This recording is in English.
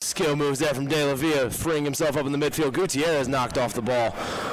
Skill moves there from De La Villa, freeing himself up in the midfield. Gutierrez knocked off the ball.